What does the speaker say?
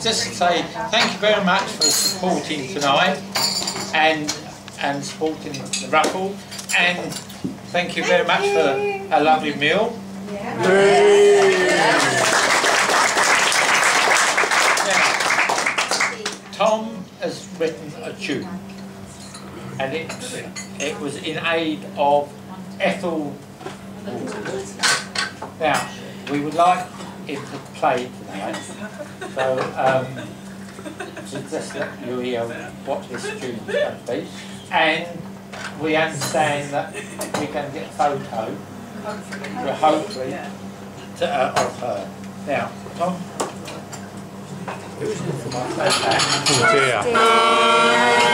just say thank you very much for supporting tonight and supporting the raffle, and thank you very much for a lovely meal. Yeah. Now, Tom has written a tune, and it was in aid of Ethel Wood. Now, we would like it to play tonight, so to just let you hear what this tune is going to be, and we understand that we can get a photo, hopefully, of her. Now, Tom. Oh dear.